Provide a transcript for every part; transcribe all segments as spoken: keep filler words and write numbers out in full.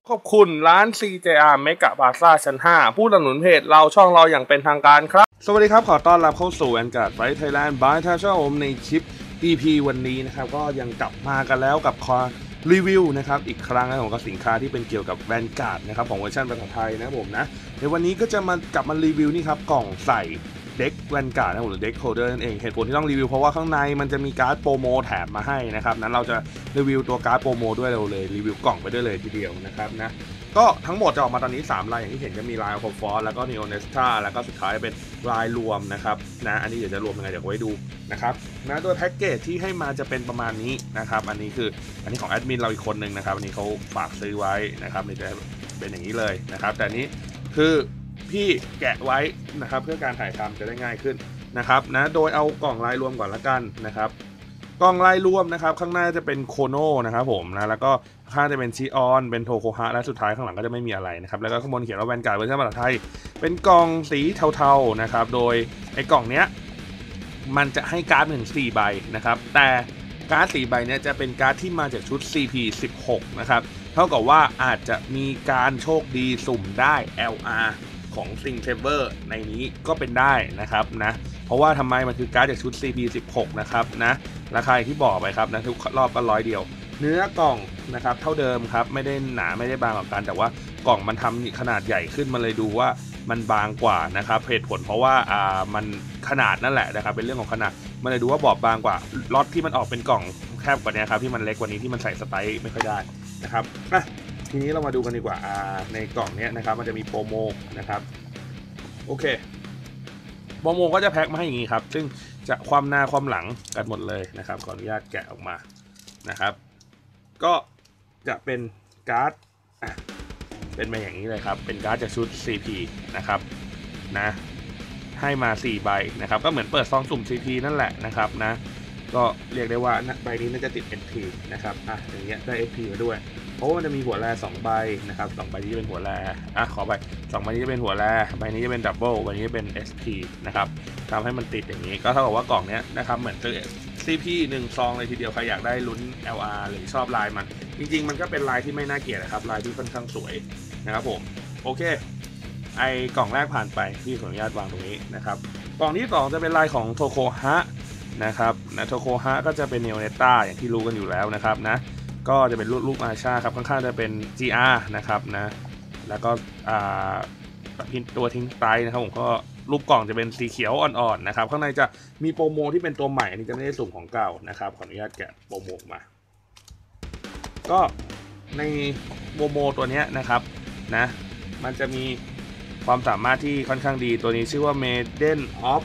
ขอบคุณร้าน ซี เจ อาร์ เมกะ Plaza ชั้น ห้า ผู้สนับสนุนเพจเราช่องเราอย่างเป็นทางการครับสวัสดีครับขอต้อนรับเข้าสู่ Vanguard Flight Thailand by ทาช่องในคลิป อี พี วันนี้นะครับก็ยังกลับมากันแล้วกับคอรีวิวนะครับอีกครั้งของสินค้าที่เป็นเกี่ยวกับ Vanguard นะครับของเวอร์ชันภาษาไทยนะผมนะในวันนี้ก็จะมากลับมารีวิวนี่ครับกล่องใส่เด็กแวนการ์ดนะผมหรือเด็กโฮลเดอร์นั่นเองเหตุผลที่ต้องรีวิวเพราะว่าข้างในมันจะมีการ์ดโปรโมแถมมาให้นะครับนั้นเราจะรีวิวตัวการ์ดโปรโมด้วยเราเลยรีวิวกล่องไปด้วยเลยทีเดียวนะครับนะก็ทั้งหมดจะออกมาตอนนี้สามลายอย่างที่เห็นจะมีลายโคฟอร์แล้วก็นีโอเนสตาแล้วก็สุดท้ายเป็นลายรวมนะครับนะอันนี้เดี๋ยวจะรวมยังไงเดี๋ยวไว้ดูนะครับนะโดยแพ็กเกจที่ให้มาจะเป็นประมาณนี้นะครับอันนี้คืออันนี้ของแอดมินเราอีกคนหนึ่งนะครับอันนี้เขาฝากซื้อไว้นะครับนี่จะเป็นอย่างนี้เลยนะครับแต่นี้คือพี่แกะไว้นะครับเพื่อการถ่ายทำจะได้ง่ายขึ้นนะครับนะโดยเอากล่องลายรวมก่อนละกันนะครับกล่องลายรวมนะครับข้างหน้าจะเป็นโคโน่นะครับผมนะแล้วก็ข้างจะเป็นชิออนเป็นโทโคฮะและสุดท้ายข้างหลังก็จะไม่มีอะไรนะครับแล้วก็ข้างบนเขียนว่าแวนการ์ดเวอร์ชันภาษาไทยเป็นกล่องสีเทาๆนะครับโดยไอ้กล่องเนี้ยมันจะให้การ์ดถึงสี่ใบนะครับแต่การ์ดสี่ใบเนี้ยจะเป็นการ์ดที่มาจากชุด ซี พี สิบหกนะครับเท่ากับว่าอาจจะมีการโชคดีสุ่มได้ แอล อาร์ ของซิงเซเวอร์ในนี้ก็เป็นได้นะครับนะเพราะว่าทำไมมันคือการ์ดจากชุด ซี พี สิบหกนะครับนะราคาที่บอกไปครับนะทุกรอบก็ร้อยเดียวเนื้อกล่องนะครับเท่าเดิมครับไม่ได้หนาไม่ได้บางกว่ากันแต่ว่ากล่องมันทำขนาดใหญ่ขึ้นมาเลยดูว่ามันบางกว่านะครับเหตุผลเพราะว่าอ่ามันขนาดนั่นแหละนะครับเป็นเรื่องของขนาดมันเลยดูว่าบอบบางกว่าล็อตที่มันออกเป็นกล่องแคบกว่านี้ครับที่มันเล็กกว่านี้ที่มันใส่สไตล์ไม่ค่อยได้นะครับอ่ะทีนี้เรามาดูกันดีกว่าอ่าในกล่องนี้นะครับมันจะมีโปรโมนะครับโอเคโปรโมก็จะแพ็คมาให้อย่างนี้ครับซึ่งจะความหน้าความหลังกันหมดเลยนะครับขออนุญาตแกะออกมานะครับก็จะเป็นการ์ดเป็นมาอย่างนี้เลยครับเป็นการ์ดจากชุด ซี พี นะครับนะให้มาสี่ใบนะครับก็เหมือนเปิดซองสุ่ม ซี พี นั่นแหละนะครับนะก็เรียกได้ว่าใบนี้น่าจะติด เอ็น พี นะครับอ่ะอย่างเงี้ยได้ เอ พี มาด้วยเพราะว่ามันจะมีหัวแร่สองใบนะครับสองใบนี้จะเป็นหัวแร่อ่ะขอไปสองใบนี้จะเป็นหัวแร่ใบนี้จะเป็นดับเบิลใบนี้จะเป็น เอส พี นะครับทำให้มันติดอย่างนี้ก็เท่ากับว่ากล่องเนี้ยนะครับเหมือนซื้อ ซี พี หนึ่งซองเลยทีเดียวใครอยากได้ลุ้น แอล อาร์ หรือชอบลายมันจริงๆมันก็เป็นลายที่ไม่น่าเกลียดนะครับลายที่ค่อนข้างสวยนะครับผมโอเคไอกล่องแรกผ่านไปพี่ขออนุญาตวางตรงนี้นะครับกล่องที่สองจะเป็นลายของโทโคฮะนะครับนะโทโคฮะก็จะเป็นเนโอเนต้าอย่างที่รู้กันอยู่แล้วนะครับนะก็จะเป็นรูปอาชาครับข้างๆจะเป็น จี อาร์ นะครับนะแล้วก็ตัวทิ้งไตนะครับผมก็รูปกล่องจะเป็นสีเขียวอ่อนๆนะครับข้างในจะมีโปรโมที่เป็นตัวใหม่อันนี้จะไม่ได้สุ่มของเก่านะครับขออนุญาตแกะโปรโมมาก็ในโปรโมตัวนี้นะครับนะมันจะมีความสามารถที่ค่อนข้างดีตัวนี้ชื่อว่า Maiden of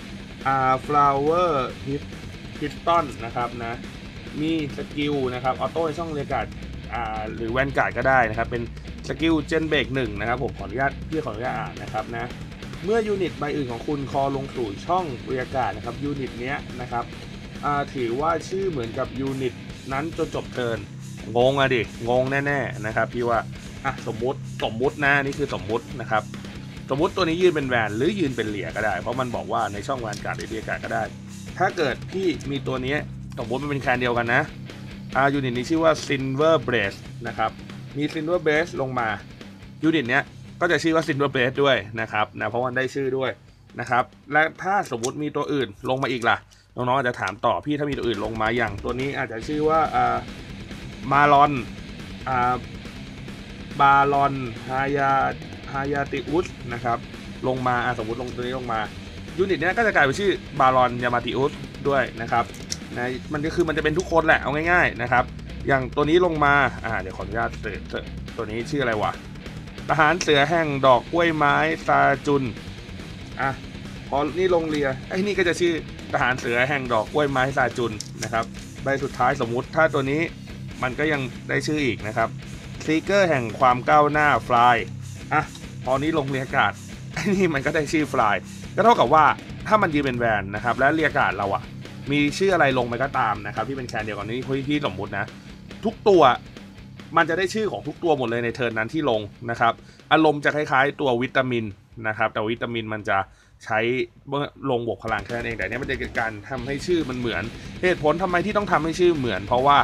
Flower Piston นะครับนะมีสกิลนะครับออโต้ในช่องเรียกการ์ดหรือแวนการ์ดก็ได้นะครับเป็นสกิลเจนเบรกหนึ่งนะครับผมขออนุญาตพี่ขออนุญาตอ่านนะครับนะเมื่อยูนิตใบอื่นของคุณคอลงสู่ช่องเรียกการ์ดนะครับยูนิตเนี้ยนะครับถือว่าชื่อเหมือนกับยูนิตนั้นจนจบเทิร์นงงอะดิงงแน่ๆนะครับพี่ว่าอ่ะสมมุติสมมุตินะนี่คือสมมุตินะครับสมมุติตัวนี้ยืนเป็นแวนหรือยืนเป็นเหลี่ยก็ได้เพราะมันบอกว่าในช่องแวนการ์ดหรือเรียกการ์ดก็ได้ถ้าเกิดพี่มีตัวนี้สมมติมันเป็นแคนเดียวกันนะอ่ายูนิตนี้ชื่อว่า Silver Blaze นะครับมี Silver Blaze ลงมายูนิตเนี้ยก็จะชื่อว่า Silver Blaze ด้วยนะครับนะเพราะมันได้ชื่อด้วยนะครับและถ้าสมมุติมีตัวอื่นลงมาอีกล่ะน้องๆอาจจะถามต่อพี่ถ้ามีตัวอื่นลงมาอย่างตัวนี้อาจจะชื่อว่าอ่ามาลอนอ่าบาลอนฮายาฮายาติอุสนะครับลงมาสมมุติลงตัวนี้ลงมายูนิตเนี้ยก็จะกลายเป็นชื่อบาลอนยามาติอุสด้วยนะครับนะมันก็คือมันจะเป็นทุกคนแหละเอาง่ายๆนะครับอย่างตัวนี้ลงมาอ่าเดี๋ยวขออนุญาตเสิร์ชตัวนี้ชื่ออะไรวะทหารเสือแห่งดอกกล้วยไม้ซาจุนอ่ะพอนี่ลงเรียไอ้นี่ก็จะชื่อทหารเสือแห่งดอกกล้วยไม้ซาจุนนะครับใบสุดท้ายสมมุติถ้าตัวนี้มันก็ยังได้ชื่ออีกนะครับซีเกอร์แห่งความก้าวหน้าฟลายอ่ะพอนี้ลงเรียกาศไอ้นี่มันก็ได้ชื่อฟลายก็เท่ากับว่าถ้ามันยืนเป็นแวนนะครับและเรียกาศเราอะมีชื่ออะไรลงไปก็ตามนะครับที่เป็นแคนเดียวกันนี้ที่สมมุตินะทุกตัวมันจะได้ชื่อของทุกตัวหมดเลยในเทิร์นนั้นที่ลงนะครับอารมณ์จะคล้ายๆตัววิตามินนะครับแต่วิตามินมันจะใช้เมื่อลงบวกพลังแค่นั้นเองแต่เนี้ยมันจะเป็นการทำให้ชื่อมันเหมือนเหตุผลทำไมที่ต้องทำให้ชื่อเหมือนเพราะว่า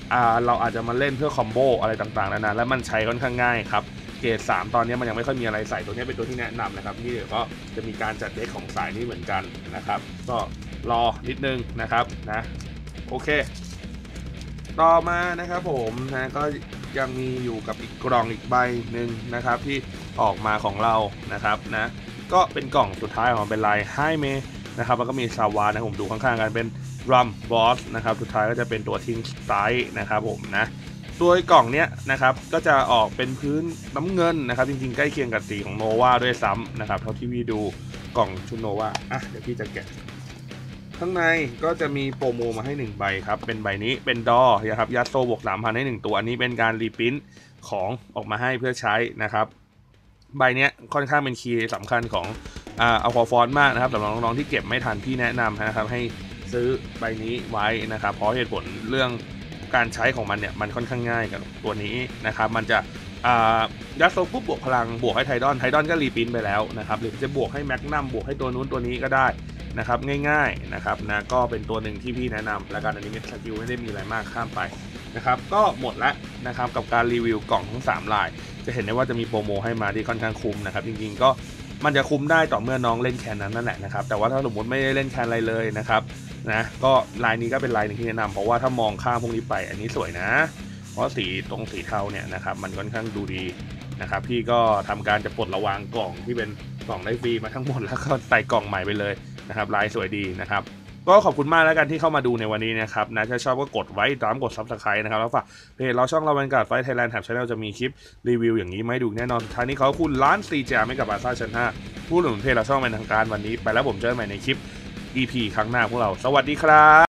อ่าเราอาจจะมาเล่นเพื่อคอมโบอะไรต่างๆนานาแล้วมันใช้ค่อนข้างง่ายครับเกรดสามตอนนี้มันยังไม่ค่อยมีอะไรใส่ตัวนี้เป็นตัวที่แนะนำนะครับนี่เดี๋ยวก็จะมีการจัดเด็กของสายนี้เหมือนกันนะครับก็รอนิดนึงนะครับนะโอเคต่อมานะครับผมนะก็ยังมีอยู่กับอีกกล่องอีกใบหนึ่งนะครับที่ออกมาของเรานะครับนะก็เป็นกล่องสุดท้ายของเป็นลายไฮเมนะครับแล้วก็มีซาวานะผมดูข้างๆกันเป็นรัมบอสนะครับสุดท้ายก็จะเป็นตัวทิ้งสไตล์นะครับผมนะตัวกล่องเนี้ยนะครับก็จะออกเป็นพื้นน้ำเงินนะครับจริงๆใกล้เคียงกับสีของโนวาด้วยซ้ำนะครับเท่าที่พี่ดูกล่องชุดโนวาอ่ะเดี๋ยวพี่จะแกะข้างในก็จะมีโปรโมมาให้หนึ่งใบครับเป็นใบนี้เป็นดอนะครับยัดโซบวกสามพันให้หนึ่งตัวอันนี้เป็นการรีพิ้นของออกมาให้เพื่อใช้นะครับใบนี้ค่อนข้างเป็นคีย์สำคัญของอ่าอัลฟาฟอนมากนะครับสำหรับน้องๆที่เก็บไม่ทันพี่แนะนำนะครับให้ซื้อใบนี้ไว้นะครับเพราะเหตุผลเรื่องการใช้ของมันเนี่ยมันค่อนข้างง่ายกับตัวนี้นะครับมันจะยัดโซปุ๊บบวกพลังบวกให้ไทดอนไทดอนก็รีพิ้นไปแล้วนะครับหรือจะบวกให้แมกนัมบวกให้ตัวนู้นตัวนี้ก็ได้นะครับง่ายๆนะครับนะก็เป็นตัวหนึ่งที่พี่แนะนำและการอันนี้สกิลไม่ได้มีอะไรมากข้ามไปนะครับก็หมดแล้วนะครับกับการรีวิวกล่องทั้งสามลายจะเห็นได้ว่าจะมีโปรโมให้มาที่ค่อนข้างคุ้มนะครับจริงๆก็มันจะคุ้มได้ต่อเมื่อน้องเล่นแคนนั้นนั่นแหละนะครับแต่ว่าถ้าสมมติไม่ได้เล่นแคนอะไรเลยนะครับนะก็ลายนี้ก็เป็นลายหนึ่งที่แนะนำเพราะว่าถ้ามองข้ามพวกนี้ไปอันนี้สวยนะเพราะสีตรงสีเทาเนี่ยนะครับมันค่อนข้างดูดีนะครับพี่ก็ทำการจะปลดระวางกล่องที่เป็นกล่องได้ฟรีมาทั้งหมดแล้วก็ใส่กล่องใหม่ไปเลยนะครับลายสวยดีนะครับก็ขอบคุณมากแล้วกันที่เข้ามาดูในวันนี้นะครับนะถ้าชอบก็กดไว้ตามกด ซับสไครบ์ นะครับแล้วฝากเพจเราช่องเราบรรยากาศไฟไทยแลนด์แถบชาแนลจะมีคลิปรีวิวอย่างนี้มาให้ดูแน่นอนสุดท้ายนี้ขอบคุณร้านซีเจไม่กับบาซ่าชั้นห้าผู้หนุนเพจเราช่องเป็นทางการวันนี้ไปแล้วผมเจอกันใหม่ในคลิป อี พี ครั้งหน้าพวกเราสวัสดีครับ